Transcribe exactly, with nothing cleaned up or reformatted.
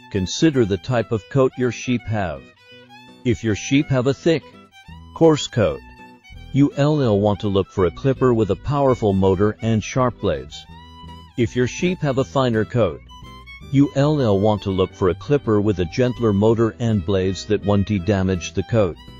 Consider the type of coat your sheep have. If your sheep have a thick, coarse coat, you'll want to look for a clipper with a powerful motor and sharp blades. If your sheep have a finer coat, you'll want to look for a clipper with a gentler motor and blades that won't damage the coat.